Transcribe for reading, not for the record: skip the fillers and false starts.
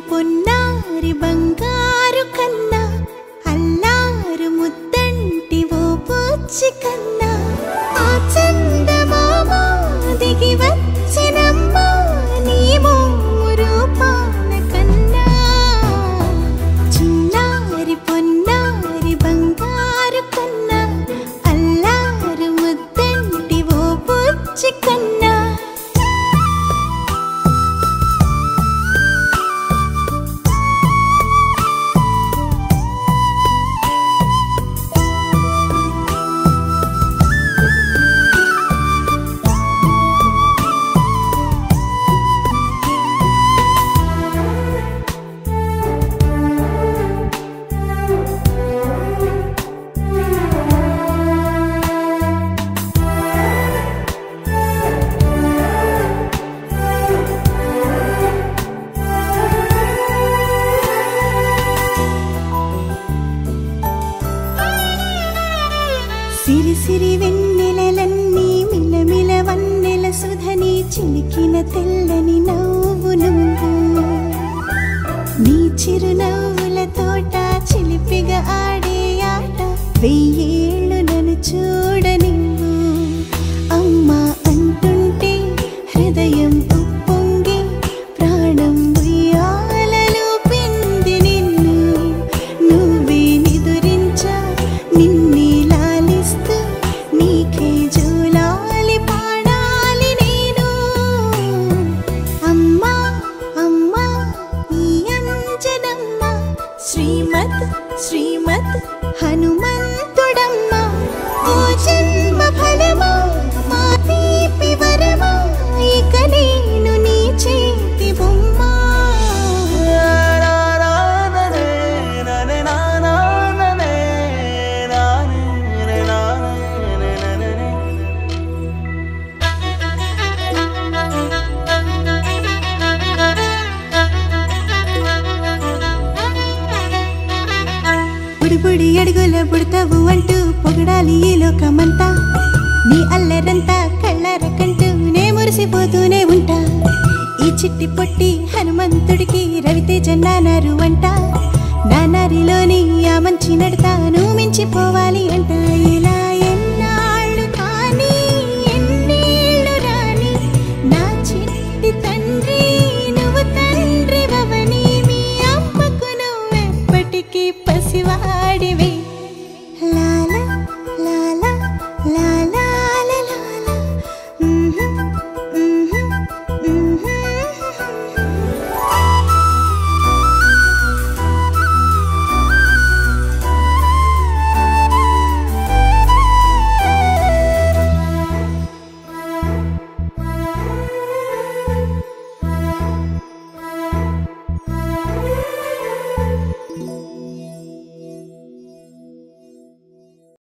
పొన్నారి బంగారు కన్నా అల్లారు ముద్దంటి ఓ పూచి కన్నా ఆ చందమామ దిగి వచ్చినమ్మ నీ రూపాల కన్నా చిన్నారి పొన్నారి బంగారు కన్నా అల్లారు ముద్దంటి ఓ పూచి కన్నా సిరి సిరి వెన్నెలలన్నీ మిలమిల వన్నెల సుధని చిలికిన తెల్లని నవ్వు నువ్వు నీ చిరునవ్వుల తోట చిలిపిగా ఆడే ఆట వెయ్యేళ్ళు నన్ను చూడనివ్వు అమ్మా అంటుంటే హృదయం ఉప్పొంగి ప్రాణం ఉయ్యాలలో పిండి నిన్ను నువ్వే నిదురించా నిన్నే నీకే జూలాలి పాడాలి నేను అమ్మా అమ్మా ఈ అంజనమ్మ శ్రీమత్ శ్రీమత్ హనుమంతుడమ్మ ఓ జన్మ ఫలమా మా తీపి వరమా ఇక నేను నీ చేతి బొమ్మ బుడి అడుగుల బుడతావు అంటూ పొగడాలి ఈ లోకమంతా నీ అల్లరంతా కళ్ళారకంటూ నే మురిసిపోతూనే ఉంటా ఈ చిట్టి పొట్టి హనుమంతుడికి రవితేజ నానారు అంట నానారిలోని ఆ మంచి నడతాను మించిపోవాలి అంట ఇలా